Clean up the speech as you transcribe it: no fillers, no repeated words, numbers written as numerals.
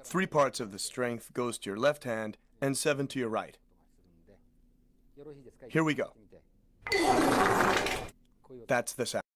3 parts of the strength goes to your left hand and 7 to your right. Here we go. That's the sound.